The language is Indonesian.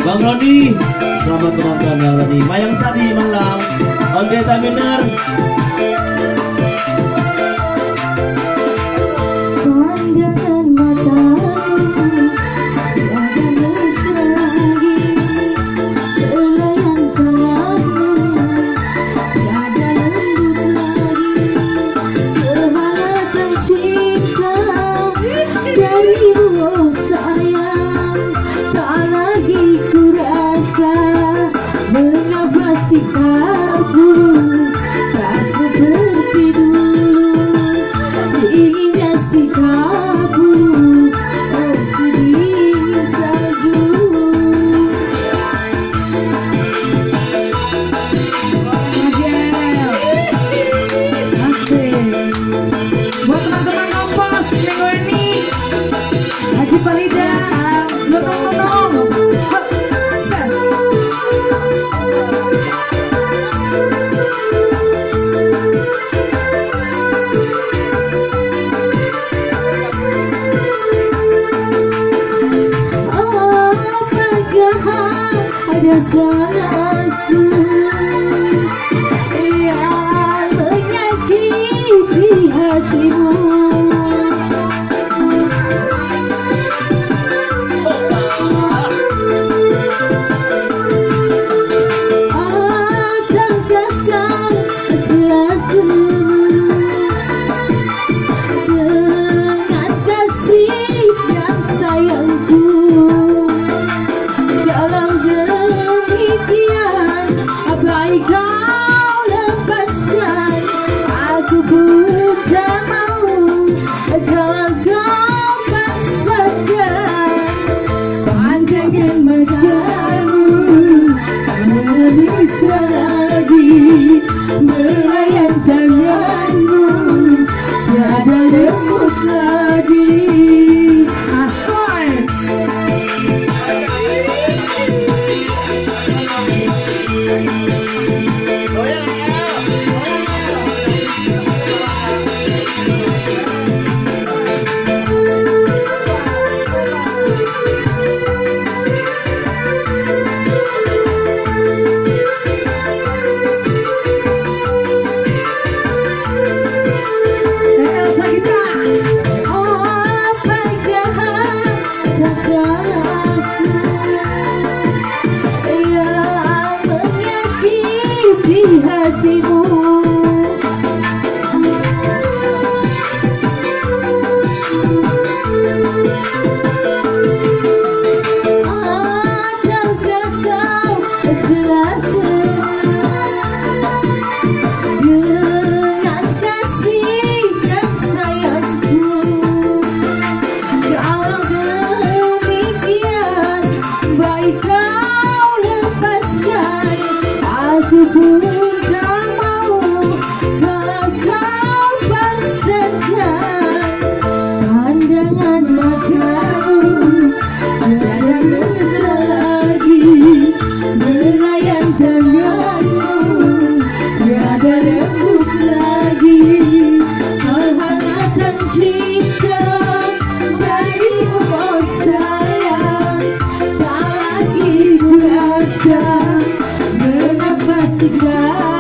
Bang Roni, selamat ulang tahun Bang Roni. Mayang Sari, Manglang, Oke Taminer. Pandangan matamu tiada mesra lagi, helaian tanganmu tiada lembut lagi, kehangatan cinta darimu oh sayang, tak lagi ku rasa. Mengapa sikapku tak seperti dulu, dinginnya sikapku oh sedih salju. Asik. Buat teman-teman Kompas minggu ini, Haji Palida, Lotong-lotong. Ada salahku yang menyakiti hatimu, akankah kau telah temu dengan kasih dan sayangku? Kalau demikian, baik kau lepaskan, aku pun tak mau. Kalau kau paksakan, pandangan matamu tak bisa lagi, melayan tanganmu tiada lembut lagi. Mengapa segala